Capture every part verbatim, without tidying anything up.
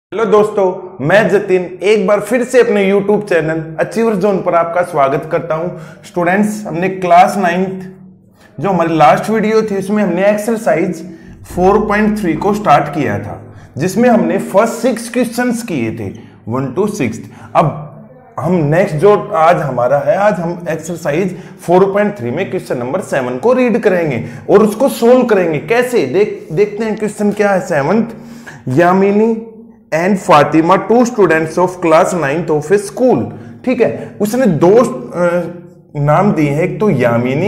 Hello दोस्तों, मैं जतिन एक बार फिर से अपने यूट्यूब चैनल अचीवर जोन पर आपका स्वागत करता हूं। स्टूडेंट्स, हमने क्लास नाइन्थ जो हमारी लास्ट वीडियो थी उसमें हमने एक्सरसाइज फोर पॉइंट थ्री को स्टार्ट किया था, जिसमें हमने फर्स्ट सिक्स क्वेश्चंस किए थे वन टू सिक्स। अब हम नेक्स्ट जो आज हमारा है, आज हम एक्सरसाइज फोर पॉइंट थ्री में क्वेश्चन नंबर सेवन को रीड करेंगे और उसको सोल्व करेंगे। कैसे देख देखते हैं क्वेश्चन क्या है। Seventh, Yamini and Fatima two students of class ninth of a school. ठीक है, उसने दो आ, नाम दिए हैं, एक तो यामिनी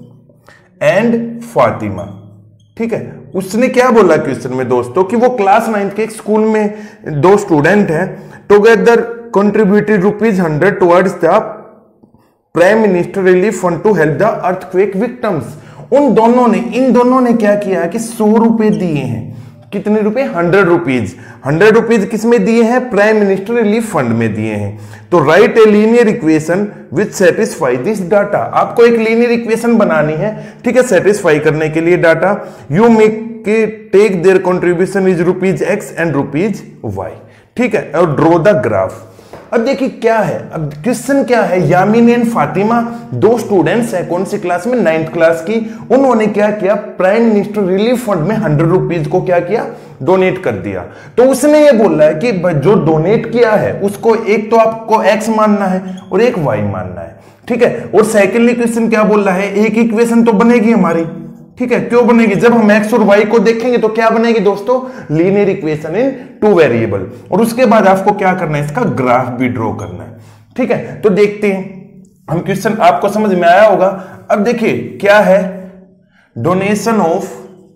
एंड फातिमा। ठीक है, उसने क्या बोला क्वेश्चन में दोस्तों कि वो क्लास नाइन्थ के एक स्कूल में दो स्टूडेंट हैं। Together contributed rupees hundred towards the prime minister relief fund to help the earthquake victims. उन दोनों ने इन दोनों ने क्या किया कि सौ रुपए दिए हैं। कितने रुपए? Hundred rupees. हंड्रेड रुपीज किसमें दिए हैं? प्राइम मिनिस्टर रिलीफ फंड में दिए हैं। तो write a linear equation which satisfy this data. आपको एक लीनियर इक्वेशन बनानी है, ठीक है, सेटिस्फाई करने के लिए डाटा। यू मेक के take their contribution is rupees x and rupees y. ठीक है, और ड्रॉ द ग्राफ। अब देखिए क्या है, अब क्वेश्चन क्या है। यामिनी एंड फातिमा दो स्टूडेंट्स हैं, कौन सी क्लास में? नाइन्थ क्लास की। उन्होंने क्या किया? प्राइम मिनिस्टर रिलीफ फंड में हंड्रेड रुपीज को क्या किया? डोनेट कर दिया। तो उसने ये बोला है कि जो डोनेट किया है उसको एक तो आपको एक्स मानना है और एक वाई मानना है। ठीक है, और सेकेंडली क्वेश्चन क्या बोल रहा है? एक इक्वेशन तो बनेगी हमारी। ठीक है, क्यों बनेगी? जब हम एक्स और वाई को देखेंगे तो क्या बनेगी दोस्तों? Linear equation in two variable. और उसके बाद आपको क्या करना है? इसका ग्राफ भी ड्रॉ करना है। ठीक है, तो देखते हैं हम क्वेश्चन। आपको समझ में आया होगा। अब देखिए क्या है, डोनेशन ऑफ,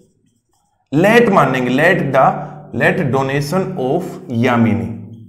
लेट मानेंगे, let the let donation of Yamini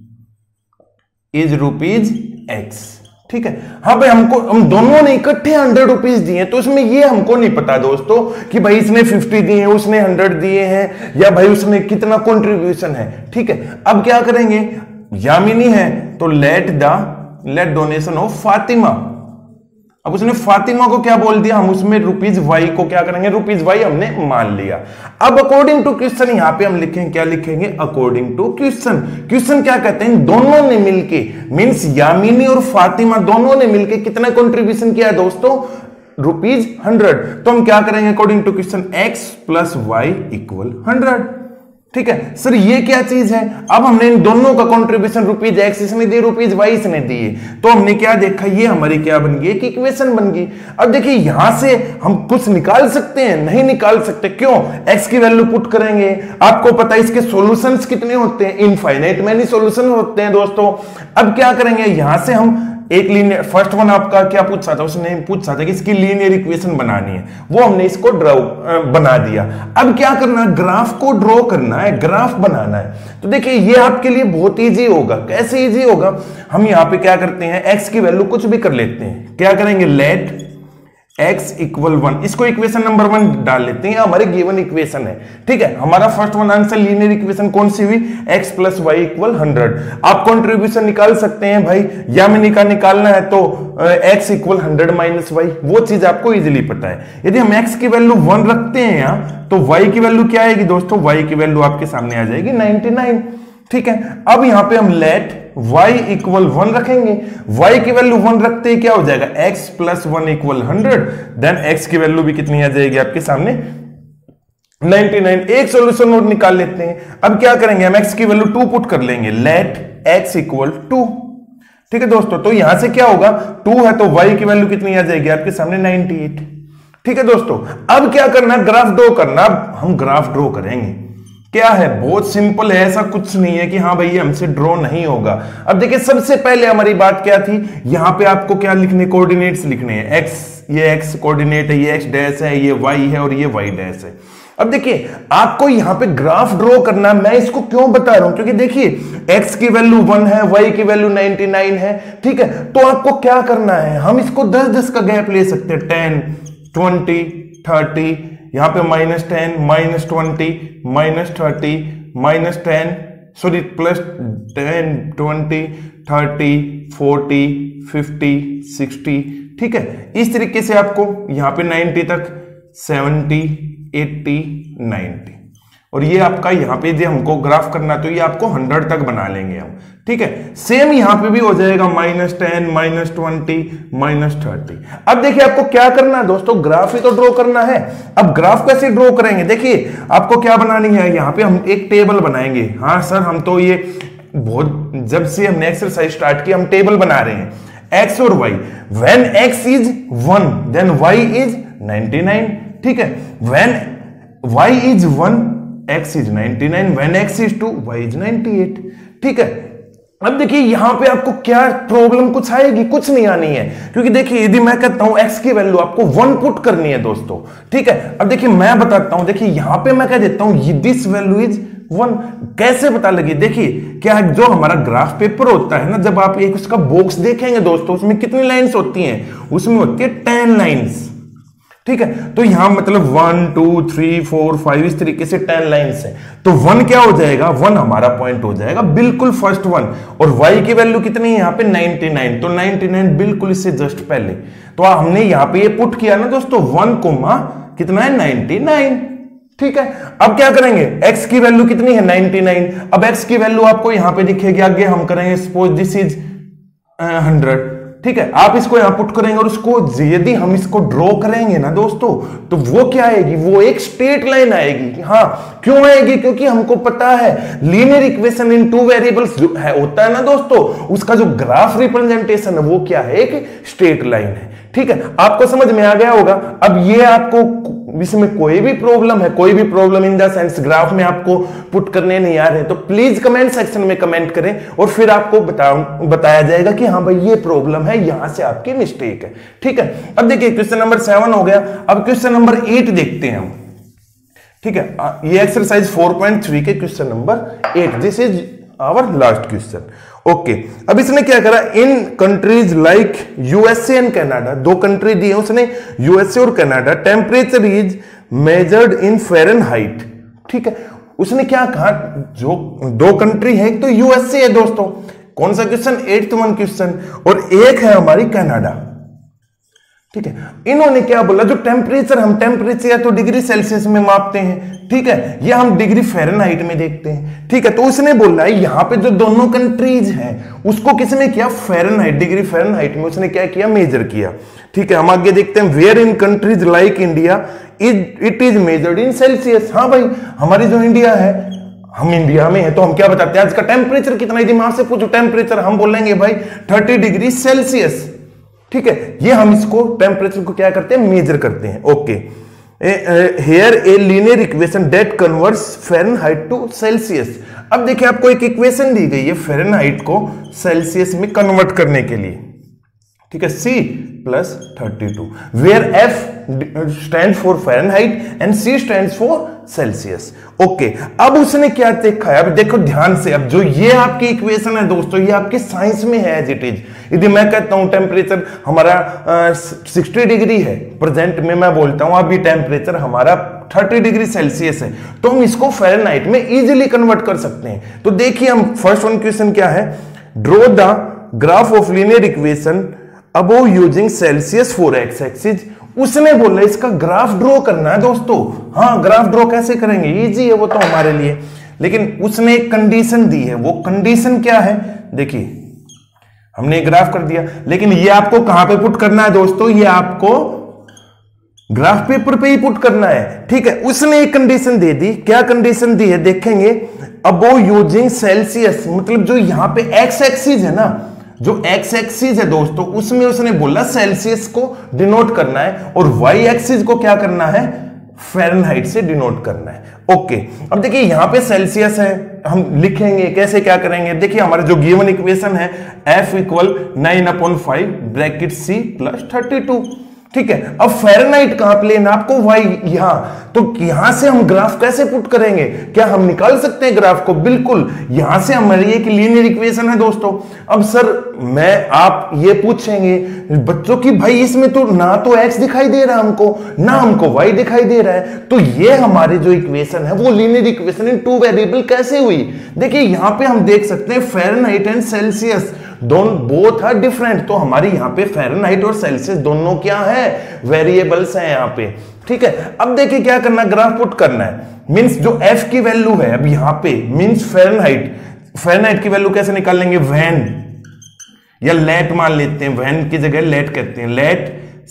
is rupees x. ठीक है, हाँ भाई, हमको हम दोनों ने इकट्ठे हंड्रेड रुपीज दिए, तो इसमें ये हमको नहीं पता दोस्तों कि भाई इसने फिफ्टी दिए हैं, उसने हंड्रेड दिए हैं, या भाई उसने कितना कंट्रीब्यूशन है। ठीक है, अब क्या करेंगे? यामिनी है तो let the let donation of Fatima. अब उसने फातिमा को क्या बोल दिया? हम उसमें रुपीज वाई को क्या करेंगे? रुपीज वाई हमने मान लिया। अब अकॉर्डिंग टू क्वेश्चन यहां पे हम लिखेंगे, क्या लिखेंगे? According to question. क्वेश्चन क्या कहते हैं? दोनों ने मिलके, मींस यामिनी और फातिमा दोनों ने मिलके कितना कंट्रीब्यूशन किया है दोस्तों? Rupees hundred. तो हम क्या करेंगे according to question? X plus Y equal hundred. ठीक है सर, ये क्या चीज है? अब हमने इन दोनों का कंट्रीब्यूशन रुपीज एक्स इसने दी, रुपीज वाई इसने दिए, तो हमने क्या देखा? ये हमारी क्या बन गई? एक इक्वेशन बन गई। अब देखिए यहां से हम कुछ निकाल सकते हैं? नहीं निकाल सकते। क्यों? एक्स की वैल्यू पुट करेंगे। आपको पता है इसके सॉल्यूशंस कितने होते हैं? इनफाइनाइट मैनी सॉल्यूशन होते हैं दोस्तों। अब क्या करेंगे? यहां से हम एक लीनियर, फर्स्ट वन आपका क्या पूछा था? उसने पूछा था कि इसकी लीनियर इक्वेशन बनानी है, वो हमने इसको ड्रॉ बना दिया। अब क्या करना है? ग्राफ को ड्रॉ करना है, ग्राफ बनाना है। तो देखिए ये आपके लिए बहुत इजी होगा। कैसे इजी होगा? हम यहां पे क्या करते हैं? एक्स की वैल्यू कुछ भी कर लेते हैं। क्या करेंगे? लेट x इक्वल वन, इसको इक्वेशन नंबर वन डाल लेते हैं, हमारे गिवन इक्वेशन है। ठीक है, हमारा first one answer linear equation कौन सी हुई? x plus Y equal hundred. आप कंट्रीब्यूशन निकाल सकते हैं भाई, यामिनी का निकालना है तो x equal hundred minus y, वो चीज आपको इजीली पता है। यदि हम x की वैल्यू वन रखते हैं यहां, तो y की वैल्यू क्या आएगी दोस्तों? y की वैल्यू आपके सामने आ जाएगी नाइनटी नाइन। ठीक है, अब यहां पे हम लेट y इक्वल वन रखेंगे। y की वैल्यू वन रखते ही क्या हो जाएगा? x plus one equal hundred. Then x की वैल्यू भी कितनी आ जाएगी आपके सामने? Ninety nine. एक सॉल्यूशन और निकाल लेते हैं। अब क्या करेंगे? हम x की वैल्यू टू पुट कर लेंगे। Let x equal two. ठीक है दोस्तों, तो यहां से क्या होगा? टू है तो y की वैल्यू कितनी आ जाएगी आपके सामने? Ninety eight. ठीक है दोस्तों, अब क्या करना? ग्राफ ड्रॉ करना। अब हम ग्राफ ड्रॉ करेंगे। क्या है? बहुत सिंपल है, ऐसा कुछ नहीं है कि हाँ भाई ये हमसे ड्रॉ नहीं होगा। अब देखिए सबसे पहले हमारी बात क्या थी? यहां पे आपको क्या लिखने? कोऑर्डिनेट्स लिखने हैं। एक्स, ये एक्स कोऑर्डिनेट है, ये एक्स डैश है, ये वाई है और ये वाई डैश है। अब देखिए आपको यहां पे ग्राफ ड्रॉ करना। मैं इसको क्यों बता रहा हूं? क्योंकि देखिए एक्स की वैल्यू वन है, वाई की वैल्यू नाइनटी नाइन है। ठीक है, तो आपको क्या करना है? हम इसको दस दस का गैप ले सकते हैं। टेन, ट्वेंटी, थर्टी, यहां पे minus ten, minus twenty, minus thirty, minus ten, sorry plus ten, twenty, thirty, forty, fifty, sixty. ठीक है, इस तरीके से आपको यहां पे नाइनटी तक, सेवेंटी, एट्टी, नाइनटी। और ये आपका यहाँ पे जो हमको ग्राफ करना तो ये आपको हंड्रेड तक बना लेंगे हम, ठीक है। सेम यहाँ पे भी हो जाएगा minus ten, minus twenty, minus thirty. अब देखिए आपको क्या करना है दोस्तों, ग्राफ ही तो ड्रॉ करना है। अब ग्राफ कैसे ड्रॉ करेंगे, देखिए आपको क्या बनानी है, यहाँ पे हम एक टेबल बनाएंगे। हाँ सर हम तो ये बहुत जब से हमने एक्सरसाइज स्टार्ट की हम टेबल बना रहे हैं, एक्स और y. When x is one then y is ninety nine, ठीक है। When y is one x is ninety nine, when x is two y is ninety eight, ठीक है। अब देखिए यहां पे आपको क्या प्रॉब्लम कुछ आएगी, कुछ नहीं आनी है, क्योंकि देखिए यदि मैं कहता हूं x की वैल्यू आपको वन पुट करनी है दोस्तों, ठीक है। अब देखिए मैं बताता हूं, देखिए यहां पे मैं कह देता हूं दिस वैल्यू इज वन। कैसे पता लगे, देखिए क्या जो हमारा ग्राफ पेपर होता है ना, जब आप एक उसका बॉक्स देखेंगे दोस्तों, उसमें कितनी लाइंस होती हैं, उसमें होती है टेन लाइंस, ठीक है। तो यहां मतलब one two three four five इस तरीके से टेन लाइंस है, तो वन क्या हो जाएगा, वन हमारा पॉइंट हो जाएगा बिल्कुल फर्स्ट वन। और वाई की वैल्यू कितनी है यहाँ पे नाइंटी नाइन, तो नाइंटी नाइन बिल्कुल इससे जस्ट पहले। तो हमने यहाँ पे ये पुट किया ना दोस्तों, वन कोमा कितना है नाइंटी नाइन, ठीक है। अब क्या करेंगे, x की वैल्यू कितनी है नाइंटी नाइन। अब x की वैल्यू आपको यहां पे दिखेगी, आगे हम करेंगे सपोज दिस इज हंड्रेड, ठीक है। आप इसको यहां पुट करेंगे और उसको यदि हम इसको ड्रॉ करेंगे ना दोस्तों, तो वो क्या आएगी, वो एक स्ट्रेट लाइन आएगी। हाँ क्यों आएगी, क्योंकि हमको पता है linear equation in two variables जो है होता है ना दोस्तों, उसका जो ग्राफ रिप्रेजेंटेशन है वो क्या है, एक स्ट्रेट लाइन है, ठीक है। आपको समझ में आ गया होगा। अब ये आपको इसमें कोई भी प्रॉब्लम है, कोई भी problem in the sense graph में आपको पुट करने नहीं आ रहे, तो प्लीज कमेंट सेक्शन में कमेंट करें और फिर आपको बता, बताया जाएगा कि हाँ भाई ये प्रॉब्लम है, यहां से आपकी मिस्टेक है, ठीक है। अब देखिए क्वेश्चन नंबर सेवन हो गया, अब क्वेश्चन नंबर एट देखते हैं हम, ठीक है। ये एक्सरसाइज फोर पॉइंट थ्री के question number eight, this is our last question, okay. अब इसने क्या करा, in countries like USA and Canada, दो कंट्री दी है उसने, यूएसए और Canada, temperature is measured in Fahrenheit, ठीक है। उसने क्या कहा, जो दो कंट्री है, एक तो यूएसए है दोस्तों, कौन सा क्वेश्चन, एट्थ वन क्वेश्चन, और एक है हमारी कनाडा, ठीक है। इन्होंने क्या बोला, जो टेम्परेचर, हम टेम्परेचर या तो डिग्री सेल्सियस में मापते हैं, ठीक है, या हम डिग्री फ़ारेनहाइट में देखते हैं, ठीक है। तो उसने बोला है यहां पे जो दोनों कंट्रीज हैं उसको किसने किया, फ़ारेनहाइट, डिग्री फ़ारेनहाइट में उसने क्या किया, मेजर किया, ठीक है। हम आगे देखते हैं, where in countries like India is it is measured in Celsius. हाँ भाई हमारी जो इंडिया है, हम इंडिया में है तो हम क्या बताते हैं, आज का टेम्परेचर कितना, यदि मैं आपसे पूछूं टेम्परेचर, हम बोलेंगे भाई थर्टी डिग्री सेल्सियस, ठीक है। ये हम इसको टेम्परेचर को क्या करते हैं, मेजर करते हैं, okay. Here a linear equation that converts Fahrenheit to Celsius. अब देखिए आपको एक इक्वेशन दी गई है फ़ारेनहाइट को सेल्सियस में कन्वर्ट करने के लिए, ठीक है, C plus thirty two, where F stand for Fahrenheit and C stand for Celsius, okay. अब उसने क्या देखा है, अब देखो ध्यान से, अब जो ये आपकी इक्वेशन है दोस्तों, ये आपकी साइंस में है एज इट इज। यदि मैं कहता हूं टेम्परेचर हमारा सिक्सटी डिग्री है, प्रेजेंट में मैं बोलता हूं अभी टेम्परेचर हमारा थर्टी डिग्री सेल्सियस है, तो हम इसको फ़ारेनहाइट में इजीली कन्वर्ट कर सकते हैं। तो देखिए हम फर्स्ट वन क्वेश्चन क्या है, draw the graph of linear equation above using Celsius for x axis. उसने बोला इसका ग्राफ ड्रॉ करना है दोस्तों। हाँ ग्राफ ड्रॉ कैसे करेंगे, इजी है वो तो हमारे लिए, लेकिन उसने एक कंडीशन दी है। वो कंडीशन क्या है, देखिए हमने ग्राफ कर दिया, लेकिन ये आपको कहां पे पुट करना है दोस्तों, ये आपको ग्राफ पेपर पे ही पुट करना है, ठीक है। उसने एक कंडीशन दे दी, क्या कंडीशन दी है देखेंगे, अबोव यूजिंग सेल्सियस, मतलब जो यहां पे एक्स एक्सिस है ना, जो एक्स एक्सिस है दोस्तों, उसमें उसने बोला सेल्सियस को डिनोट करना है, और वाई एक्सिस को क्या करना है, फ़ारेनहाइट से डिनोट करना है, ओके। अब देखिए यहां पे सेल्सियस है, हम लिखेंगे कैसे, क्या करेंगे, देखिए हमारा जो गिवन इक्वेशन है F equal nine upon five bracket C plus thirty two, ठीक है। अब फ़ारेनहाइट कहां पे लेना आपको, वाई यहां, तो यहां से हम ग्राफ कैसे पुट करेंगे, क्या हम निकाल सकते हैं ग्राफ को, बिल्कुल। यहां से हमारी एक लीनियर इक्वेशन है दोस्तों। अब सर मैं आप ये पूछेंगे बच्चों की, भाई इसमें तो ना तो x दिखाई दे रहा है हमको, ना हमको y दिखाई दे रहा है, तो ये हमारी जो इक्वेशन है वो linear equation in two variable कैसे हुई। देखिए यहां पे हम देख सकते हैं फ़ारेनहाइट एंड सेल्सियस दोनों बोथ आर डिफरेंट, तो हमारी यहाँ पे फ़ारेनहाइट और सेल्सियस दोनों क्या है, वेरिएबल्स हैं यहाँ पे। ठीक है, अब देखिए क्या करना, ग्राफ पुट करना है। मींस जो f की वैल्यू है अब यहाँ पे मींस फ़ारेनहाइट, फ़ारेनहाइट की वैल्यू कैसे निकाल लेंगे, वैन या लेट मान लेते हैं, वैन की जगह लेट कहते हैं, let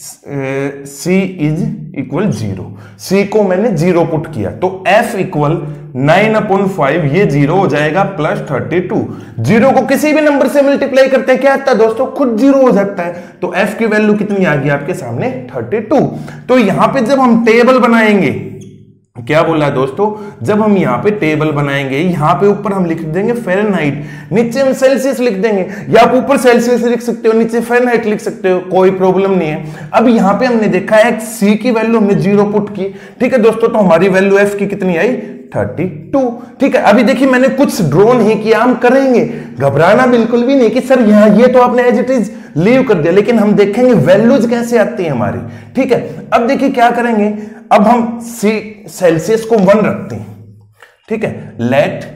c is equal zero, c को मैंने जीरो पुट किया तो f equal nine upon five, ये जीरो हो जाएगा प्लस थर्टी टू। जीरो को किसी भी नंबर से मल्टीप्लाई करते हैं क्या आता है दोस्तों, खुद जीरो हो जाता है। तो f की वैल्यू कितनी आ गई आपके सामने, थर्टी टू। तो यहां पे जब हम टेबल बनाएंगे, क्या बोला है दोस्तों, जब हम यहाँ पे टेबल बनाएंगे, यहाँ पे ऊपर हम लिख देंगे फ़ारेनहाइट, नीचे हम सेल्सियस लिख देंगे, या आप ऊपर सेल्सियस लिख सकते हो, नीचे फ़ारेनहाइट लिख सकते हो, कोई प्रॉब्लम नहीं है। अब यहाँ पे हमने देखा है सी की वैल्यू हमने जीरो पुट की, ठीक है दोस्तों, तो हमारी वैल्यू एफ की कितनी आई, थर्टी टू। ठीक है, अभी देखिए मैंने कुछ ड्रॉ नहीं किया, हम करेंगे, घबराना बिल्कुल भी नहीं कि सर यहाँ ये तो आपने एज इट इज लीव कर दिया, लेकिन हम देखेंगे वैल्यूज कैसे आती है हमारी। ठीक है, अब देखिए क्या करेंगे, अब हम सी सेल्सियस को वन रखते हैं, ठीक है, लेट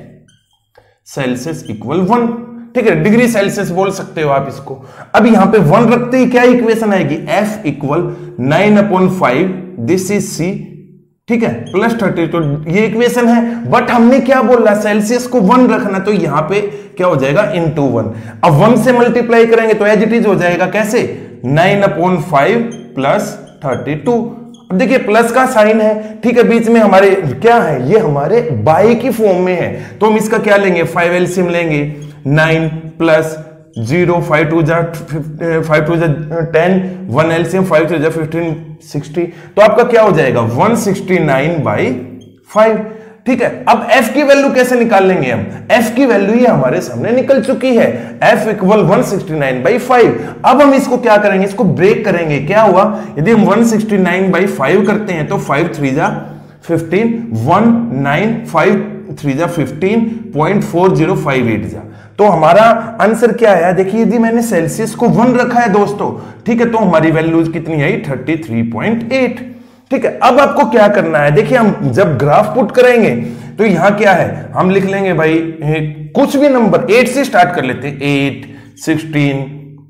सेल्सियस इक्वल वन, ठीक है, डिग्री सेल्सियस बोल सकते हो आप इसको। अब यहां पे वन रखते ही क्या इक्वेशन आएगी, F equal nine upon five, this is C, ठीक है, प्लस थर्टी, तो ये इक्वेशन है। बट हमने क्या बोला, सेल्सियस को वन रखना, तो यहां पे क्या हो जाएगा, इनटू वन। अब वन से मल्टीप्लाई करेंगे तो एज इट इज हो जाएगा कैसे, nine upon five plus thirty two. अब देखिए प्लस का साइन है, ठीक है, बीच में हमारे क्या है, ये हमारे बाई की फॉर्म में है, तो हम इसका क्या लेंगे, फाइव एलसीएम लेंगे, nine plus zero, five two जा फाइव टू जा ten, one LCM, five two जा फिफ्टीन, सिक्सटी, तो आपका क्या हो जाएगा, one sixty nine by five. ठीक है, अब f की वैल्यू कैसे निकाल लेंगे हम, f की वैल्यू ये हमारे सामने निकल चुकी है, f equal one sixty nine by five. अब हम इसको क्या करेंगे, इसको ब्रेक करेंगे, क्या हुआ, यदि हम one sixty nine by five करते हैं तो फाइव थ्री जा fifteen, one nine, five three जा fifteen point four zero five eight जा, तो हमारा आंसर क्या आया, देखिए यदि मैंने सेल्सियस को वन रखा है दोस्तों, ठीक है, तो हमारी वैल्यू कितनी आई, थर्टी थ्री पॉइंट एट। ठीक है, अब आपको क्या करना है, देखिए हम जब ग्राफ पुट करेंगे तो यहां क्या है, हम लिख लेंगे भाई कुछ भी नंबर, एट से स्टार्ट कर लेते हैं, eight, sixteen,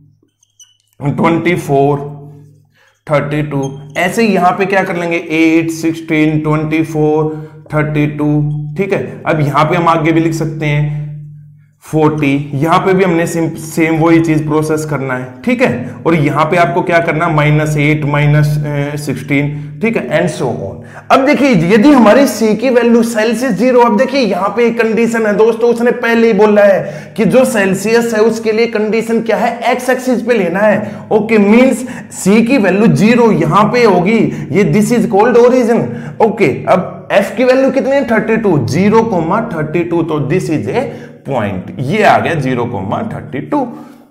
twenty four, thirty two, ऐसे ही यहां पे क्या कर लेंगे, eight, sixteen, twenty four, thirty two. ठीक है, अब यहां पे हम आगे भी लिख सकते हैं फोर्टी, यहां पे भी हमने सेम सेम वही चीज प्रोसेस करना है। ठीक है, और यहां पे आपको क्या करना, माइनस एट, माइनस सिक्सटीन, ठीक है, एंड सो ऑन। अब देखिए यदि हमारी सी की वैल्यू सेल्सियस जीरो, अब देखिए यहां पे एक कंडीशन है दोस्तों, उसने पहले ही बोला है कि जो सेल्सियस है उसके लिए कंडीशन क्या है, एक्स एक्सिस पे लेना है। ओके, मींस सी की वैल्यू जीरो यहां पे होगी, ये this is called origin. Okay, अब एफ की वैल्यू कितनी है, thirty two, zero comma thirty two, तो दिस इज ए पॉइंट, ये आ गया जीरो कोमा थर्टी टू।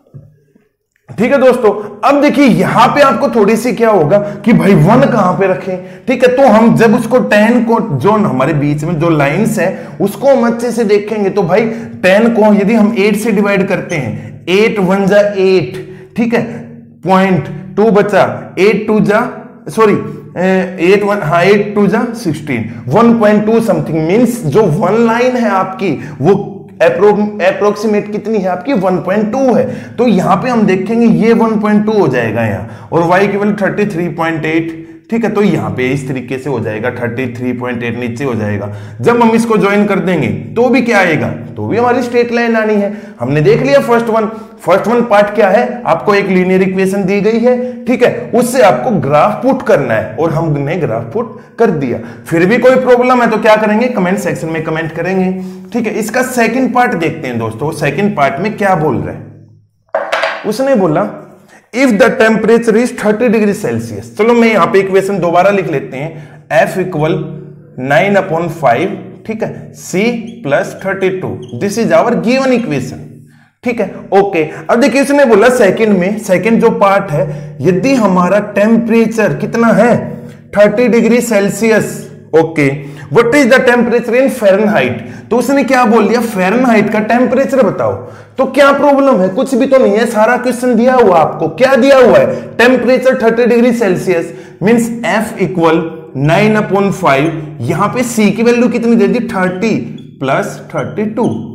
ठीक है दोस्तों, अब देखिए यहां पे आपको थोड़ी सी क्या होगा कि भाई वन कहां पे रखें। ठीक है, तो हम जब उसको टेन को, जो हमारे बीच में जो लाइंस है उसको हम अच्छे से देखेंगे, तो भाई टेन को यदि हम एट से डिवाइड करते हैं, एट वन जा एट, ठीक है, पॉइंट टू बचा, एट टू जा सॉरी एट वन, हाँ एट टू जा sixteen, one point two something, means जो वन लाइन है आपकी वो अप्रोक्सीमेट कितनी है आपकी, वन पॉइंट टू है। तो यहां पे हम देखेंगे ये वन पॉइंट टू हो जाएगा यहाँ, और y की value thirty three point eight. ठीक है, तो यहां पे इस तरीके से हो जाएगा, थर्टी थ्री पॉइंट एट नीचे हो जाएगा। जब हम इसको ज्वाइन कर देंगे तो भी क्या आएगा, तो भी हमारी स्ट्रेट लाइन आनी है। हमने देख लिया first one, first one part क्या है, आपको एक लीनियर इक्वेशन दी गई है, ठीक है, उससे आपको ग्राफ पुट करना है, और हमने ग्राफ पुट कर दिया। फिर भी कोई प्रॉब्लम है तो क्या करेंगे, कमेंट सेक्शन में कमेंट करेंगे। ठीक है, इसका सेकंड पार्ट देखते हैं दोस्तों, सेकंड पार्ट में क्या बोल रहे हैं। उसने बोला if the temperature is thirty degree Celsius, चलो मैं यहां पे इक्वेशन दोबारा लिख लेते हैं, F equal nine upon five, ठीक है, C plus thirty two, this is our given equation. ठीक है, ओके, अब देखिए इसने बोला सेकंड में, सेकंड जो पार्ट है, यदि हमारा टेम्परेचर कितना है, thirty degree Celsius, okay, what is the temperature in Fahrenheit, तो उसने क्या बोल दिया, फ़ारेनहाइट का टेम्परेचर बताओ। तो क्या प्रॉब्लम है, कुछ भी तो नहीं है, सारा क्वेश्चन दिया हुआ आपको, क्या दिया हुआ है, temperature thirty degree Celsius, means F equal nine upon five, यहां पे सी की वैल्यू कितनी दे दी, थर्टी प्लस थर्टी टू।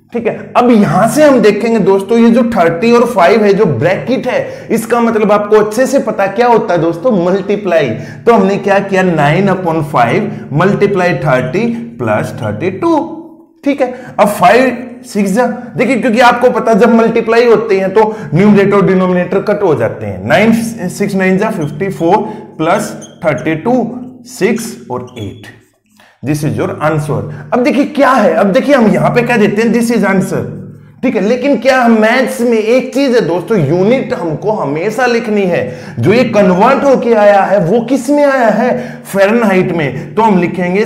ठीक है। अब यहां से हम देखेंगे दोस्तों, ये जो थर्टी और फाइव है जो ब्रैकेट है, इसका मतलब आपको अच्छे से पता क्या होता है दोस्तों, मल्टीप्लाई। तो हमने क्या किया, nine upon five multiply thirty plus thirty two. ठीक है। अब फाइव सिक्स जा, देखिए क्योंकि आपको पता जब मल्टीप्लाई होते हैं तो न्यूमरेटर और डिनोमिनेटर कट हो जाते हैं। नाइन सिक्स नाइन जा fifty four plus thirty two, six और eight. This is your answer. अब देखिए क्या है, अब देखिए हम यहां पे क्या देते हैं, दिस इज आंसर। ठीक है। लेकिन क्या मैथ्स में एक चीज है दोस्तों, यूनिट हमको हमेशा लिखनी है। जो ये कन्वर्ट होके आया है वो किस में आया है, फ़ारेनहाइट में। तो हम लिखेंगे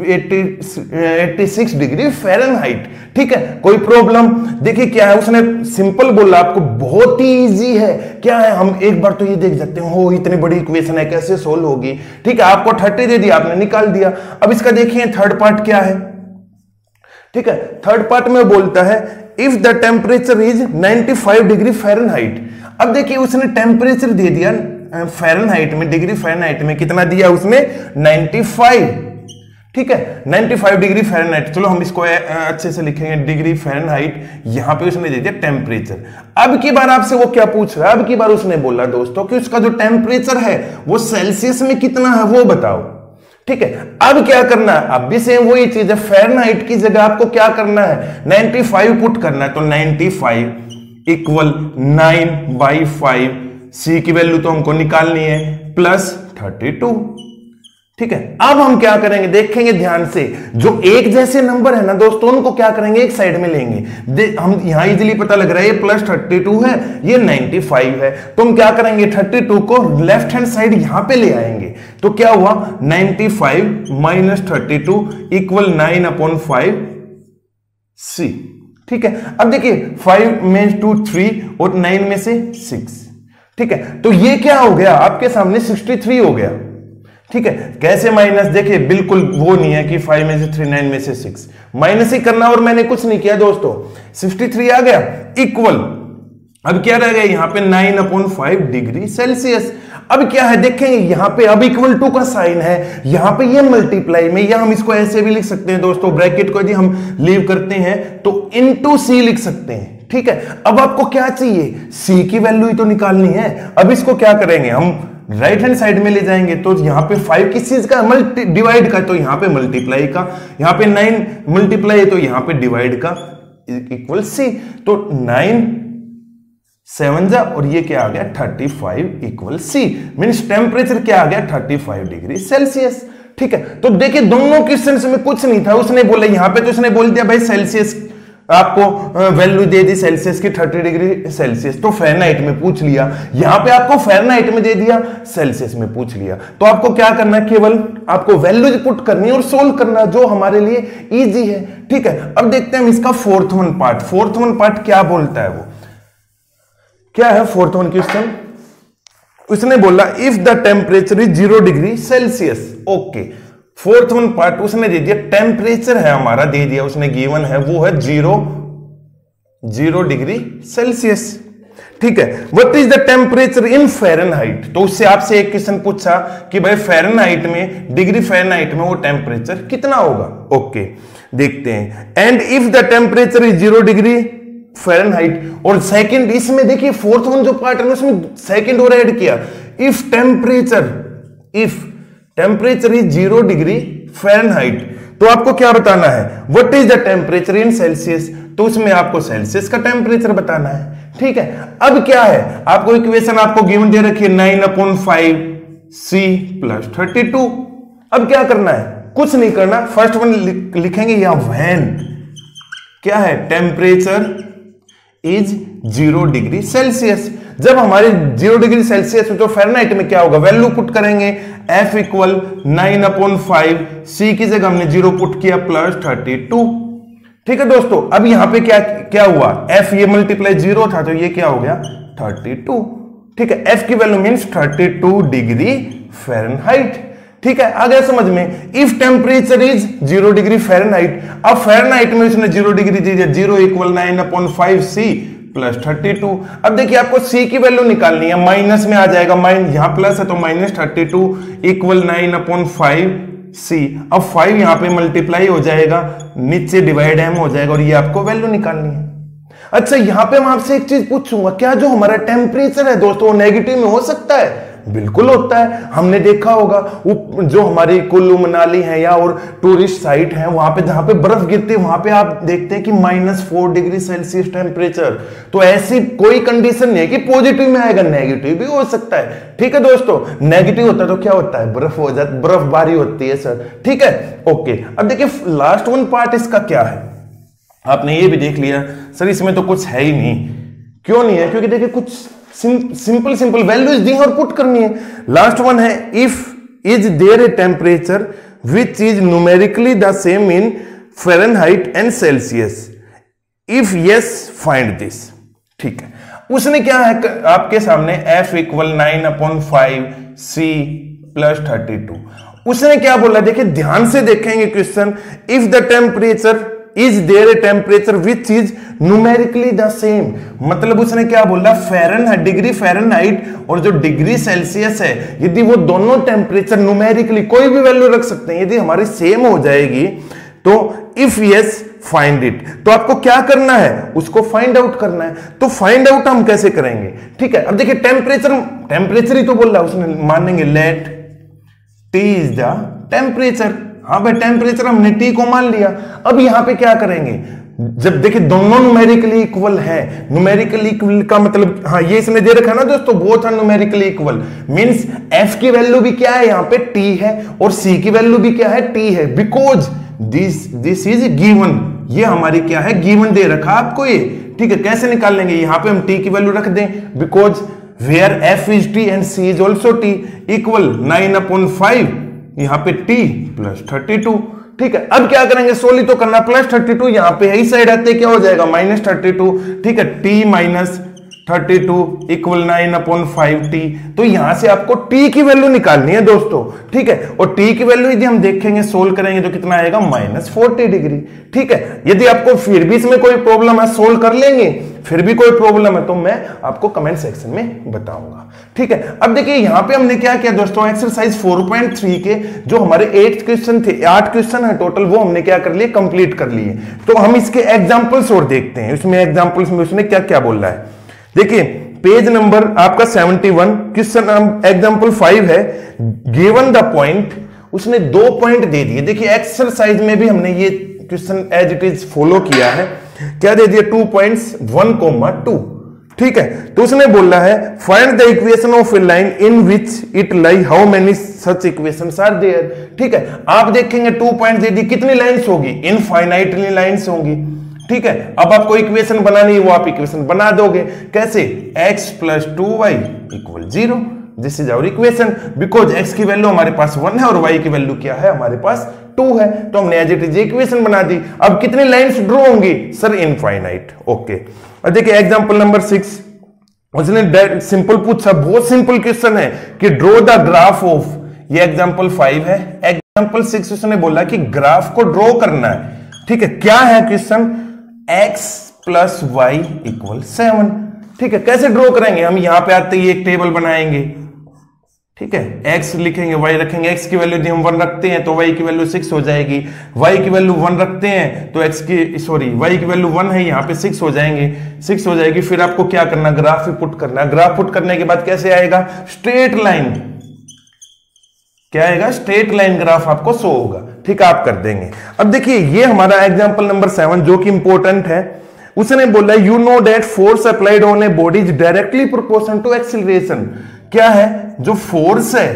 एट्टी सिक्स डिग्री फ़ारेनहाइट। ठीक है। कोई प्रॉब्लम, देखिए क्या है, उसने सिंपल बोला आपको, बहुत ही इजी है। क्या है, हम एक बार तो ये देख सकते हो, हो इतनी बड़ी इक्वेशन है कैसे सोल्व होगी। ठीक है। आपको थर्टी दे दिया, आपने निकाल दिया। अब इसका देखिए थर्ड पार्ट क्या है। ठीक है। थर्ड पार्ट में बोलता है if the temperature is ninety five degree Fahrenheit. अब देखिए उसने टेम्परेचर दे दिया फ़ारेनहाइट में, डिग्री फ़ारेनहाइट में कितना दिया उसने, नाइंटी फाइव। ठीक है। नाइंटी फाइव डिग्री फ़ारेनहाइट, चलो हम इसको अच्छे से लिखेंगे, डिग्री फ़ारेनहाइट। यहां पे उसने दे दिया टेम्परेचर। अब की बार आपसे वो क्या पूछ रहा है, अब की बार उसने बोला दोस्तों कि उसका जो टेम्परेचर है वो सेल्सियस में कितना है वो बताओ। ठीक है। अब क्या करना है, अब भी सेम वही चीज है, फ़ारेनहाइट की जगह आपको क्या करना है, नाइंटी फाइव पुट करना है। तो ninety five equal nine by five, C की वैल्यू तो हमको निकालनी है, प्लस थर्टी टू। ठीक है। अब हम क्या करेंगे, देखेंगे ध्यान से, जो एक जैसे नंबर है ना दोस्तों, उनको क्या करेंगे, एक साइड में लेंगे। हम यहां इजीली पता लग रहा है, ये प्लस थर्टी टू है, ये नाइंटी फाइव है। तो हम क्या करेंगे, थर्टी टू को लेफ्ट हैंड साइड यहां पे ले आएंगे। तो क्या हुआ, ninety five minus thirty two equal nine upon five C. ठीक है। अब देखिए फाइव में टू थ्री और नाइन में से सिक्स। ठीक है। तो ये क्या हो गया, आपके सामने सिक्सटी थ्री हो गया। ठीक है। कैसे माइनस, देखिए बिल्कुल वो नहीं है कि फाइव में से थ्री, नाइन में से सिक्स, माइनस ही करना, और मैंने कुछ नहीं किया दोस्तों। सिक्सटी थ्री आ गया इक्वल, अब क्या रह गया यहां पे, nine upon five degree Celsius. अब क्या है देखेंगे यहां पे, अब इक्वल टू का साइन है, यहां पे ये मल्टीप्लाई में, या हम इसको ऐसे भी लिख सकते हैं दोस्तों, ब्रैकेट को यदि हम लीव करते हैं तो इनटू सी लिख सकते हैं। ठीक है। अब आपको क्या चाहिए, सी की वैल्यू ही तो निकालनी है। अब इसको क्या करेंगे, हम राइट हैंड साइड में ले जाएंगे। तो यहां पे फाइव किस चीज का, मल्टी डिवाइड का, तो यहां पे मल्टीप्लाई का, यहां पे नाइन मल्टीप्लाई तो यहां पे डिवाइड का, इक्वल सी। तो नाइन सेवन जा, और ये क्या आ गया, thirty five equal C. Means temperature क्या आ गया, थर्टी फाइव डिग्री सेल्सियस। ठीक है। तो देखिए दोनों क्वेश्चंस में कुछ नहीं था, उसने बोला यहां पे, तो उसने बोल दिया भाई सेल्सियस, आपको वैल्यू दे दी सेल्सियस की थर्टी डिग्री सेल्सियस, तो फ़ारेनहाइट में पूछ लिया। यहां पे आपको फ़ारेनहाइट में दे दिया, सेल्सियस में पूछ लिया। तो आपको क्या करना है, केवल आपको वैल्यूज पुट करनी है और सोल्व करना, जो हमारे लिए इजी है। ठीक है। अब देखते हैं हम इसका fourth one part. Fourth one part क्या बोलता है, वो क्या है फोर्थ वन क्वेश्चन। उसने बोला if the temperature is zero degree Celsius. Okay. Fourth one part उसने दे दिया, टेम्परेचर है हमारा, दे दिया उसने, गिवन है, वो है जीरो जीरो डिग्री सेल्सियस। ठीक है। What is the temperature in Fahrenheit. तो उससे आपसे एक क्वेश्चन पूछा कि भाई फ़ारेनहाइट में, डिग्री फ़ारेनहाइट में वो टेम्परेचर कितना होगा। ओके देखते हैं। And if the temperature is zero degree Fahrenheit, और सेकंड इसमें देखिए फोर्थ वन जो पार्ट है उसमें सेकंड और ऐड किया, if temperature if temperature is zero degree Fahrenheit, तो आपको क्या बताना है, what is the temperature in Celsius. तो उसमें आपको सेल्सियस का टेम्परेचर बताना है। ठीक है। अब क्या है, आपको इक्वेशन आपको गिवन दे रखी है, nine upon five C plus thirty two. अब क्या करना है, कुछ नहीं करना, फर्स्ट वन लिखेंगे या व्हेन क्या है, temperature is zero degree Celsius. जब हमारे जीरो डिग्री सेल्सियस तो फ़ारेनहाइट में क्या होगा, वैल्यू पुट करेंगे, F equal nine upon five, C की जगह हमने जीरो पुट किया, प्लस थर्टी टू। ठीक है दोस्तों। अब यहां पे क्या क्या हुआ, F ये मल्टीप्लाई जीरो था, तो ये क्या हो गया, थर्टी टू। ठीक है। F की value means thirty two degree Fahrenheit. ठीक है। आ गया समझ में। If temperature is zero degree Fahrenheit, अब फ़ारेनहाइट में उसने जीरो डिग्री दी है, zero equal nine upon five C plus thirty two. अब देखिए आपको सी की वैल्यू निकालनी है, माइनस में आ जाएगा, माइन यहां प्लस है तो minus thirty two equal nine upon five C. अब फाइव यहाँ पे मल्टीप्लाई हो जाएगा, नीचे डिवाइड एम हो जाएगा और ये आपको वैल्यू निकालनी है। अच्छा यहां पे मैं आपसे एक चीज पूछूंगा, क्या जो हमारा टेम्परेचर है दोस्तों नेगेटिव में हो सकता है? बिल्कुल होता है। हमने देखा होगा जो हमारी कुल्लू मनाली है या और टूरिस्ट साइट है, वहां पे जहां पे बर्फ गिरती है वहां पे आप देखते हैं कि minus four degree Celsius temperature. तो ऐसी कोई कंडीशन नहीं है कि पॉजिटिव में आएगा, नेगेटिव भी हो सकता है। ठीक है दोस्तों, नेगेटिव होता है तो क्या होता है? बर्फ हो जाती, बर्फबारी होती है सर। ठीक है, ओके। अब देखिए लास्ट वन पार्ट इसका क्या है, आपने ये भी देख लिया सर इसमें तो कुछ है ही नहीं। क्यों नहीं है? क्योंकि देखिए कुछ सिंपल सिंपल वैल्यूज दी हैं और पुट करनी है। लास्ट वन है if is there a temperature which is numerically the same in Fahrenheit and Celsius, if yes find this. ठीक है, उसने क्या है आपके सामने F equal nine upon five C plus thirty two. उसने क्या बोला, देखिए ध्यान से देखेंगे question, if the temperature is there a temperature which is numerically the same, मतलब उसने क्या बोला, फ़ारेनहाइट डिग्री फ़ारेनहाइट और जो डिग्री सेल्सियस है, यदि वो दोनों टेम्परेचर न्यूमेरिकली कोई भी वैल्यू रख सकते हैं, यदि हमारी सेम हो जाएगी तो इफ यस फाइंड इट। तो आपको क्या करना है, उसको फाइंड आउट करना है। तो फाइंड आउट हम कैसे करेंगे? ठीक है, अब देखिए टेम्परेचर टेम्परेचर ही तो बोल रहा है, उसने मानेंगे let T is the temperature. हाँ भाई टेम्परेचर हमने टी को मान लिया। अब यहां पे क्या करेंगे, जब देखिए दोनों न्यूमेरिकली इक्वल है, न्यूमेरिकली इक्वल का मतलब, हाँ ये इसने दे रखा है ना दोस्तों, both are numerically equal, means F की वैल्यू भी क्या है यहाँ पे टी है और सी की वैल्यू भी क्या है टी है, because this this is given. ये हमारी क्या है, गिवन दे रखा आपको ये। ठीक है, कैसे निकाल लेंगे, यहां पे हम टी की वैल्यू रख दें, because where F is T and C is also T, equal nine upon five यहां पे टी प्लस थर्टी टू। ठीक है, अब क्या करेंगे, सोली तो करना, प्लस थर्टी टू यहां पे इस साइड आते क्या हो जाएगा, माइनस थर्टी टू। ठीक है, T minus thirty two equal nine upon five T. तो यहां से आपको टी की वैल्यू निकालनी है दोस्तों। ठीक है, और टी की वैल्यू यदि हम देखेंगे सोल्व करेंगे तो कितना आएगा, माइनस फोर्टी डिग्री। ठीक है, यदि आपको फिर भी इसमें कोई प्रॉब्लम है, सोल्व कर लेंगे, फिर भी कोई प्रॉब्लम है तो मैं आपको कमेंट सेक्शन में बताऊंगा। ठीक है, अब देखिए यहां पे हमने क्या किया दोस्तों, एक्सरसाइज फोर पॉइंट थ्री के जो हमारे एट क्वेश्चन थे, आठ क्वेश्चन है टोटल, वो हमने क्या कर लिए, कंप्लीट कर लिए। तो हम इसके एग्जांपल्स और देखते हैं, इसमें एग्जांपल्स में उसने क्या क्या बोला है। देखिए पेज नंबर आपका seventy one, question example five है, गिवन द पॉइंट, उसने दो पॉइंट दे दिए। देखिए एक्सरसाइज में भी हमने ये question as it is follow किया है, क्या दे दिया, two points one comma two. ठीक है, तो उसने बोला है find the equation of a line in which it lie, how many such equations are there. ठीक है, आप देखेंगे टू पॉइंट दे दी, कितनी लाइंस होगी, इनफाइनाइटली लाइंस होंगी। ठीक है, अब आपको इक्वेशन बनानी है, वो आप इक्वेशन बना दोगे, कैसे, x plus two Y equal zero, this is our equation, because x की वैल्यू हमारे पास वन है और y की वैल्यू क्या है, हमारे पास टू है, तो हमने एज इट इज इक्वेशन बना दी। अब कितनी लाइंस ड्रॉ होंगी, सर इनफाइनाइट। ओके, और देखिए एग्जांपल नंबर सिक्स, उसने सिंपल पूछा, बहुत सिंपल क्वेश्चन है कि ड्रॉ द ग्राफ ऑफ, ये एग्जांपल फाइव है, एग्जांपल सिक्स उसने बोला कि ग्राफ को ड्रॉ करना है। ठीक है, क्या है question, x plus Y equal seven. ठीक है, कैसे ड्रॉ करेंगे, हम यहां पे आते ही एक टेबल बनाएंगे। ठीक है, x लिखेंगे, y रखेंगे, x की वैल्यू यदि हम वन रखते हैं तो y की वैल्यू सिक्स हो जाएगी, y की वैल्यू वन रखते हैं तो x की सॉरी y की वैल्यू वन है, यहां पे सिक्स हो जाएंगे, सिक्स हो जाएगी। फिर आपको क्या करना, ग्राफ ही पुट करना। ग्राफ पुट करने के बाद कैसे आएगा, स्ट्रेट लाइन, क्या आएगा, स्ट्रेट लाइन ग्राफ आपको शो होगा। ठीक है, आप कर देंगे। अब देखिए ये हमारा एग्जांपल नंबर सेवन जो कि इंपॉर्टेंट है, उसने बोला you know that force applied on a body is directly proportional to acceleration. क्या है, जो फोर्स है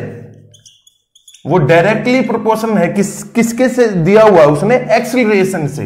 वो डायरेक्टली प्रोपोर्शनल है किस किसके से दिया हुआ, उसने एक्सीलरेशन से।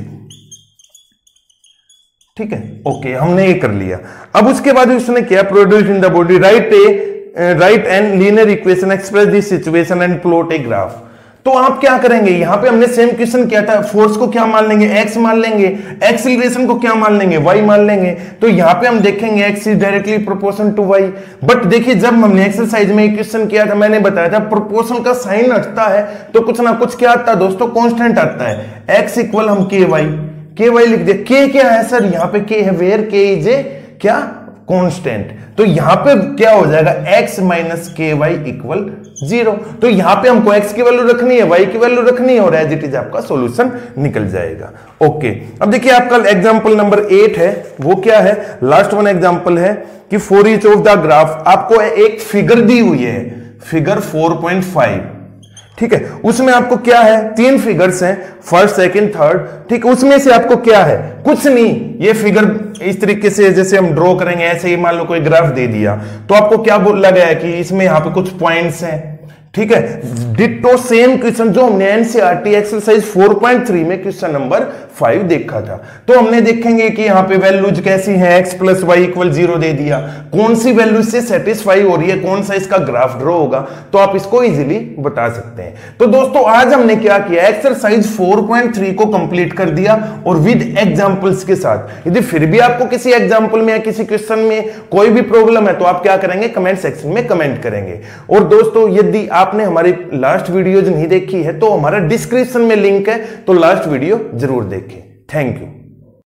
ठीक है, ओके, हमने ये कर लिया। अब उसके बाद उसने क्या, produce in the body, write a write and linear equation express this situation and plot a graph. तो आप क्या करेंगे, यहां पे हमने सेम क्वेश्चन किया था, फोर्स को क्या मान लेंगे, x मान लेंगे, एक्सीलरेशन को क्या मान लेंगे, y मान लेंगे। तो यहां पे हम देखेंगे x is directly proportional to y। But देखिए जब हमने एक्सरसाइज में क्वेश्चन किया था, मैंने बताया था प्रोपोर्शनल का साइन हटता है तो कुछ ना कुछ क्या आता है दोस्तों, कांस्टेंट आता है। x इक्वल हम के वाई, के वाई लिख दिया। k क्या है सर, यहाँ पे k है, वेयर k इज ए क्या, कांस्टेंट। तो यहां पे क्या हो जाएगा, x minus K Y equal zero. तो यहां पे हमको x की वैल्यू रखनी है, y की वैल्यू रखनी है और एज इट इज आपका सॉल्यूशन निकल जाएगा। ओके, अब देखिए आपका एग्जांपल नंबर एट है, वो क्या है, लास्ट वन एग्जांपल है कि for each of the graph, आपको एक फिगर दी हुई है, फिगर फोर पॉइंट फाइव, ठीक है, उसमें आपको क्या है, तीन फिगर्स हैं, फर्स्ट सेकंड थर्ड, ठीक है, उसमें से आपको क्या है, कुछ नहीं, ये फिगर इस तरीके से जैसे हम ड्रॉ करेंगे ऐसे ही, मान लो कोई ग्राफ दे दिया, तो आपको क्या बोला गया है कि इसमें यहां पे कुछ पॉइंट्स हैं, ठीक है। डिट्टो सेम क्वेश्चन जो हमने NCERT exercise four point three में क्वेश्चन नंबर फाइव देखा था। तो हमने देखेंगे कि यहाँ पे वैल्यूज कैसी हैं, x plus Y equal zero दे दिया, कौन सी वैल्यू से सेटिस्फाई हो रही है, कौन सा इसका ग्राफ ड्रॉ होगा, तो आप इसको इजीली बता सकते हैं। तो दोस्तों आज हमने क्या किया, एक्सरसाइज फोर पॉइंट थ्री को कंप्लीट कर दिया और विद एग्जांपल्स के साथ। यदि फिर भी आपको किसी एग्जांपल में या किसी क्वेश्चन में कोई भी प्रॉब्लम है तो आप क्या करेंगे, कमेंट सेक्शन में कमेंट करेंगे। और दोस्तों यदि आपने हमारी लास्ट वीडियोज नहीं देखी है तो हमारा डिस्क्रिप्शन में लिंक है, तो लास्ट वीडियो जरूर देखें। Thank you.